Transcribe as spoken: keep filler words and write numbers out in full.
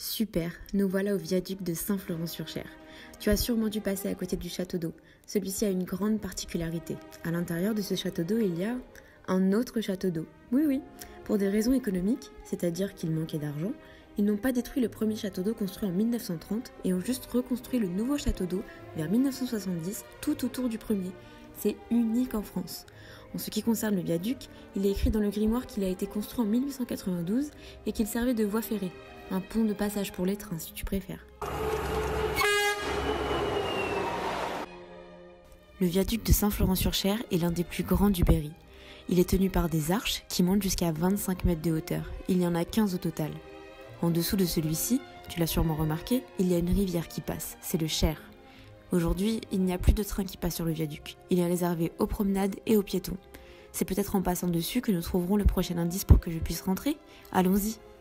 Super, nous voilà au viaduc de Saint-Florent-sur-Cher. Tu as sûrement dû passer à côté du château d'eau. Celui-ci a une grande particularité. À l'intérieur de ce château d'eau, il y a un autre château d'eau. Oui, oui. Pour des raisons économiques, c'est-à-dire qu'il manquait d'argent, ils n'ont pas détruit le premier château d'eau construit en mille neuf cent trente et ont juste reconstruit le nouveau château d'eau vers mille neuf cent soixante-dix, tout autour du premier. C'est unique en France. En ce qui concerne le viaduc, il est écrit dans le grimoire qu'il a été construit en mille huit cent quatre-vingt-douze et qu'il servait de voie ferrée, un pont de passage pour les trains si tu préfères. Le viaduc de Saint-Florent-sur-Cher est l'un des plus grands du Berry. Il est tenu par des arches qui montent jusqu'à vingt-cinq mètres de hauteur. Il y en a quinze au total. En dessous de celui-ci, tu l'as sûrement remarqué, il y a une rivière qui passe, c'est le Cher. Aujourd'hui, il n'y a plus de train qui passe sur le viaduc. Il est réservé aux promenades et aux piétons. C'est peut-être en passant dessus que nous trouverons le prochain indice pour que je puisse rentrer. Allons-y.